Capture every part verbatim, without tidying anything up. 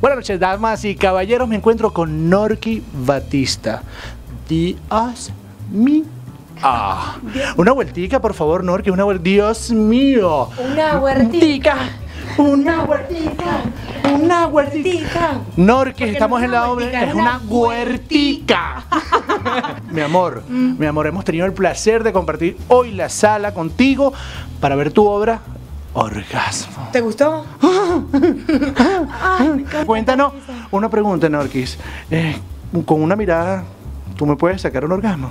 Buenas noches, damas y caballeros. Me encuentro con Norky Batista. Dios mío. Ah, una vueltica, por favor, Norky. Una vueltica. Dios mío. Una huertica. Una huertica. Una huertica. Norky, estamos en la obra. Es una huertica. Mi amor, mm. mi amor, hemos tenido el placer de compartir hoy la sala contigo para ver tu obra Orgasmo. ¿Te gustó? Ay, cuéntanos una pregunta, Norquis. Eh, con una mirada, ¿tú me puedes sacar un orgasmo?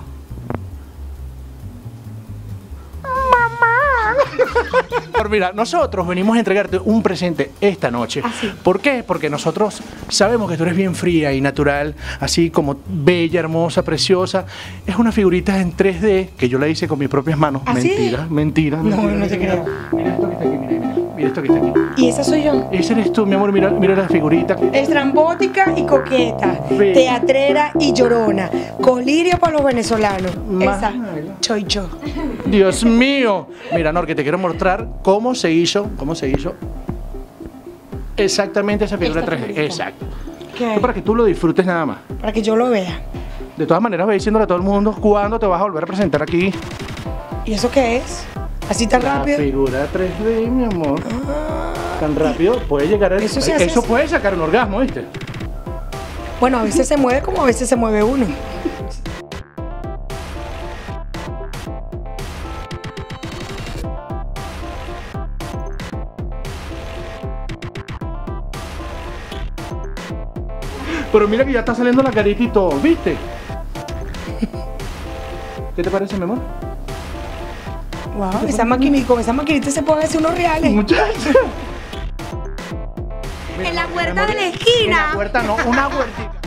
Mira, nosotros venimos a entregarte un presente esta noche. ¿Ah, sí? ¿Por qué? Porque nosotros sabemos que tú eres bien fría y natural, así como bella, hermosa, preciosa. Es una figurita en tres D que yo la hice con mis propias manos. ¿Ah, mentira, sí? mentira, no, mentira. No te creo. Mira esto que está aquí, mira, mira. Mira esto que está aquí. ¿Y esa soy yo? Esa eres tú, mi amor. Mira, mira la figurita. Estrambótica y coqueta, Sí. Teatrera y llorona, colirio para los venezolanos. Ma- Esa, soy yo. Dios mío. Mira, Nor, que te quiero mostrar cómo se hizo, cómo se hizo exactamente esa figura Esta tres D. figurita. Exacto. ¿Qué? Para que tú lo disfrutes nada más. Para que yo lo vea. De todas maneras, ve diciéndole a todo el mundo cuándo te vas a volver a presentar aquí. ¿Y eso qué es? ¿Así tan La rápido? figura tres D, mi amor. Ah, Tan rápido puede llegar a Eso se hace eso así. puede sacar un orgasmo, ¿viste? bueno, a veces se mueve como a veces se mueve uno. Pero mira que ya está saliendo la carita y todo, ¿viste? ¿Qué te parece, mi amor? Wow, esa maquinita, con esa maquinita se pueden hacer unos reales. Muchacha. En la puerta Mi amor, de la En esquina. la puerta no, una huertica.